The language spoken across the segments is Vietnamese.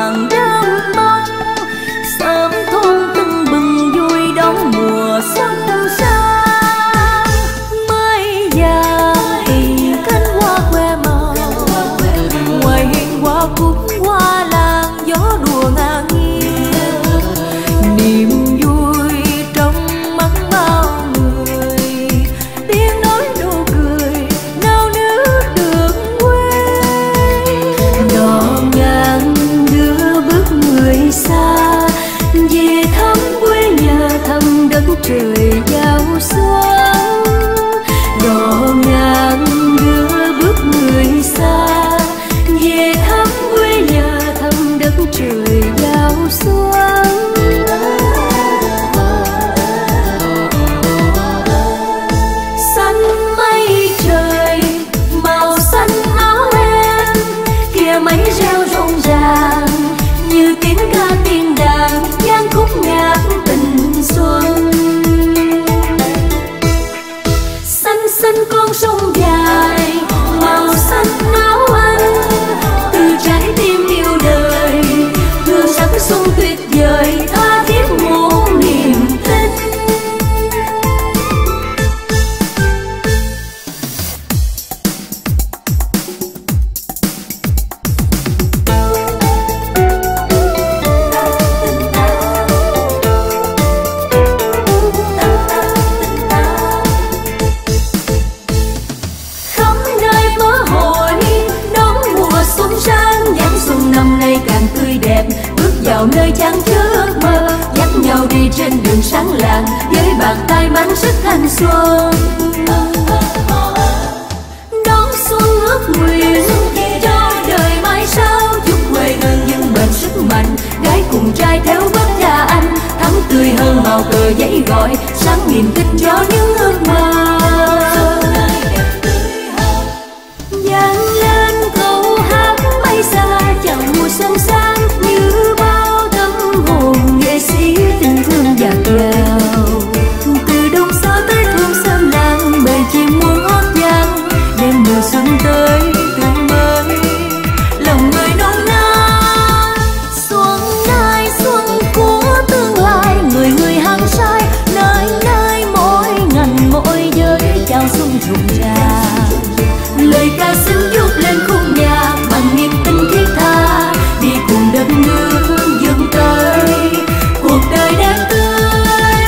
vàng đơm bông, sớm thôn tưng bừng vui đón mùa xuân sang. Mây vàng thì cánh hoa khoe màu, ngoài hiên hoa cúc hoa lan gió đùa ngang nghiêng. Niềm vui trong mắt bao người, tiếng nói nụ cười nao nước đường quê. Đò ngang đưa bước người xa, về thăm quê nhà thăm đất trời giao xuân. Đò ngang đưa bước người xa, về thăm quê nhà thăm đất trời giao xuân. Xanh mây trời màu xanh áo em, kia mấy reo rộn ràng như tiếng ca tiếng đàn gian khúc nhạc tình xuân. Xanh xanh con sông dài màu xanh áo anh, từ trái tim yêu đời hương sắc xuân tuyệt vời tha thiết muôn niềm tin. Khắp nơi có hội đón mùa xuân sang, dáng xuân năm nay càng tươi đẹp. Bước vào nơi chan chứa ước mơ, dắt nhau đi trên đường sáng lạng với bàn tay mang sức thanh xuân. Đón xuân ước nguyện cho đời mai sau, chúc quê hương vững bền sức mạnh. Gái cùng trai theo bước cha anh, thắm tươi hơn màu cờ giấy gọi, sáng niềm tin cho những ước mơ. Vang lên câu hát bay xa chào mùa xuân sang, như bao tâm hồn nghệ sĩ tình thương dạt dào. Từ đông xa tới thôn sơn làng, bầy chim muôn hót vang, đêm mùa xuân tới tươi mới lòng người nôn nao. Xuân nay xuân của tương lai, người người hăng say, nơi nơi mỗi ngành mỗi giới chào xuân rộn ràng. Lời ca xin vút lên khung nhà bằng niềm tin thiết tha, đi cùng đất nước vươn tới cuộc đời đẹp tươi.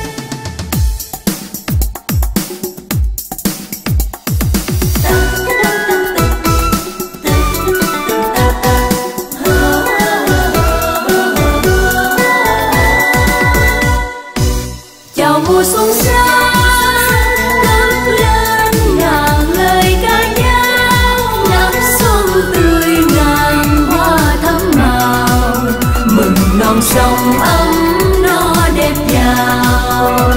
Chào mùa xuân sang cất lên ngàn lời ca nhau, nắng xuân tươi ngàn hoa thắm màu, mừng non sông ấm no đẹp giàu.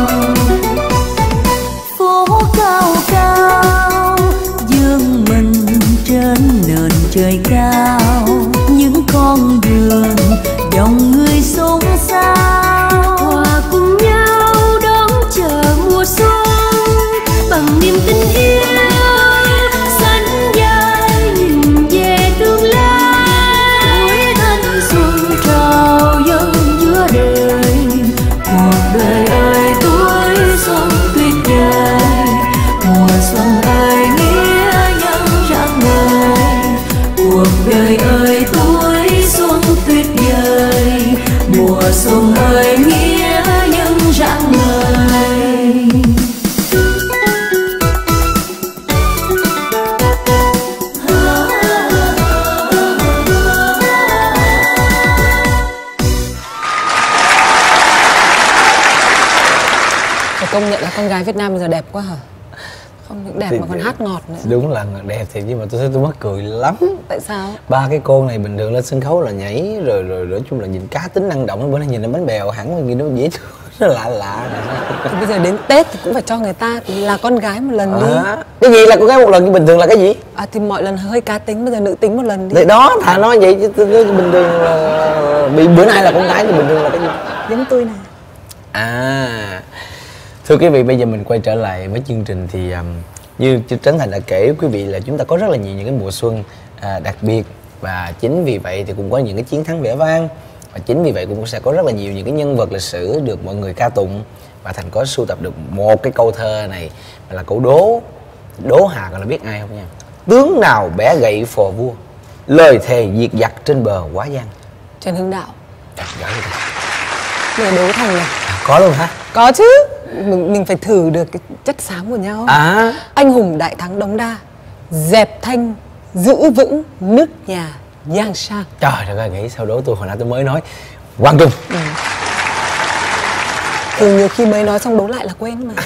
Phố cao cao dương mình trên nền trời cao, những con đường dòng người xôn xao, hòa cùng nhau đón chờ mùa xuân bằng niềm tin yêu. Xanh dài nhìn về tương lai, tuổi thanh xuân trào dâng giữa đời. Cuộc đời ơi tuổi xuân tuyệt vời, mùa xuân ơi nghĩa nhân rạng ngời. Cuộc đời ơi tuổi xuân tuyệt vời, mùa xuân ơi nghĩa nhân rạng ngời. Công nhận là con gái Việt Nam bây giờ đẹp quá hả? Không những đẹp mà còn hát ngọt nữa. Đúng là đẹp thiệt, nhưng mà tôi thấy tôi mắc cười lắm. Tại sao? Ba cái cô này bình thường lên sân khấu là nhảy rồi nói chung là nhìn cá tính năng động, bữa nay nhìn nó bánh bèo hẳn nhìn nó dễ thương, nó lạ lạ này. Thì bây giờ đến Tết thì cũng phải cho người ta là con gái một lần đi. Cái gì là con gái một lần, bình thường là cái gì? Thì mọi lần hơi cá tính, bây giờ nữ tính một lần đi. Đấy đó, thà nói vậy chứ tôi bình thường là bị bữa nay là con gái thì bình thường là cái gì? Giống tôi này. Thưa quý vị, bây giờ mình quay trở lại với chương trình thì như Trấn Thành đã kể quý vị là chúng ta có rất là nhiều những cái mùa xuân đặc biệt Và chính vì vậy thì cũng có những cái chiến thắng vẻ vang, và chính vì vậy cũng sẽ có rất là nhiều những cái nhân vật lịch sử được mọi người ca tụng. Và Thành có sưu tập được một cái câu thơ này là câu Đố Hà, còn là biết ai không nha? Tướng nào bẻ gậy phò vua, lời thề diệt giặc trên bờ Quá Giang. Trần Hưng Đạo. Giỏi vậy. Để đố Thành này. Có luôn hả? Có chứ. Mình phải thử được cái chất xám của nhau. Anh hùng đại thắng Đống Đa, dẹp Thanh, giữ vững nước nhà Giang Sang. Trời ơi, nghĩ sao đố tôi, hồi nãy tôi mới nói Quang Trung. Thường nhiều khi mới nói xong đố lại là quên mà.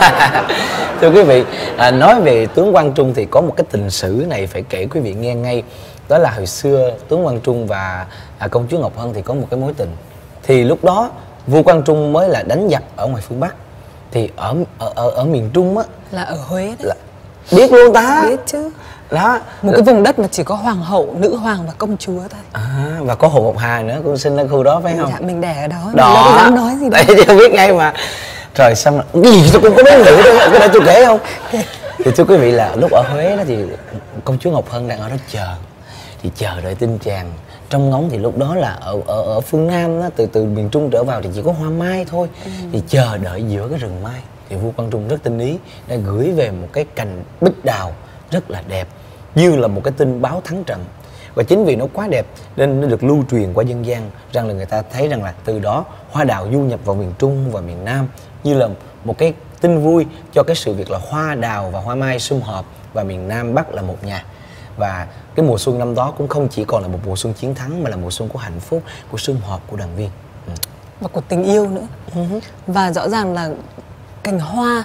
Thưa quý vị, nói về tướng Quang Trung thì có một cái tình sử này phải kể quý vị nghe ngay. Đó là hồi xưa tướng Quang Trung và công chúa Ngọc Hân thì có một cái mối tình. Thì lúc đó vua Quang Trung mới là đánh giặc ở ngoài phương Bắc. Thì ở miền Trung á, Là ở Huế đấy. là biết luôn ta. Biết chứ. Đó, Một cái vùng đất mà chỉ có hoàng hậu, nữ hoàng và công chúa thôi. và có Hồ Ngọc Hà nữa cũng sinh ở khu đó phải không? Dạ, mình đẻ ở đó. Đó, Mình đâu có dám nói gì đâu. đấy chưa biết ngay mà. Trời, xong là cái gì tôi cũng có biết nữ đâu, cái này tôi kể không? Thì thưa quý vị, là lúc ở Huế đó thì công chúa Ngọc Hân đang ở đó chờ, thì chờ đợi tin chàng. Trong ngóng thì lúc đó là ở phương Nam đó, từ miền Trung trở vào thì chỉ có hoa mai thôi. Thì chờ đợi giữa cái rừng mai thì vua Quang Trung rất tinh ý, đã gửi về một cái cành bích đào rất là đẹp, như là một cái tin báo thắng trận. Và chính vì nó quá đẹp nên nó được lưu truyền qua dân gian, rằng là người ta thấy rằng là từ đó hoa đào du nhập vào miền Trung và miền Nam, như là một cái tin vui cho cái sự việc là hoa đào và hoa mai sum họp và miền Nam Bắc là một nhà. Và cái mùa xuân năm đó cũng không chỉ còn là một mùa xuân chiến thắng, mà là mùa xuân của hạnh phúc, của sum họp, của đoàn viên Và của tình yêu nữa. Và rõ ràng là cành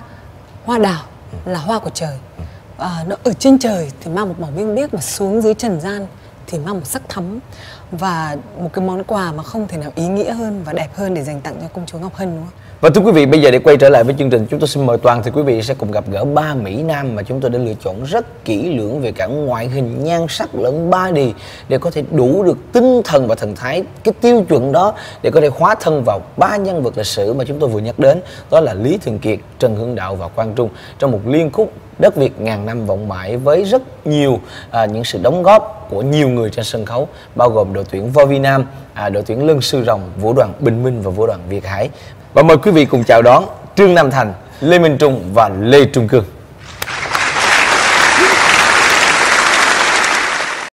hoa đào là hoa của trời. Nó ở trên trời thì mang một màu biếc biếc, mà xuống dưới trần gian thì mang một sắc thắm. Và một cái món quà mà không thể nào ý nghĩa hơn và đẹp hơn để dành tặng cho công chúa Ngọc Hân, đúng không? Và thưa quý vị, bây giờ để quay trở lại với chương trình, chúng tôi xin mời Toàn thì quý vị sẽ cùng gặp gỡ 3 mỹ nam mà chúng tôi đã lựa chọn rất kỹ lưỡng về cả ngoại hình, nhan sắc lẫn body, để có thể đủ được tinh thần và thần thái, cái tiêu chuẩn đó để có thể hóa thân vào 3 nhân vật lịch sử mà chúng tôi vừa nhắc đến. Đó là Lý Thường Kiệt, Trần Hưng Đạo và Quang Trung, trong một liên khúc Đất Việt ngàn năm vọng mãi, với rất nhiều những sự đóng góp của nhiều người trên sân khấu, bao gồm đội tuyển Vo Vi Nam, đội tuyển Lân Sư Rồng, vũ đoàn Bình Minh và vũ đoàn Việt Hải. Và mời quý vị cùng chào đón Trương Nam Thành, Lê Minh Trung và Lê Trung Cương.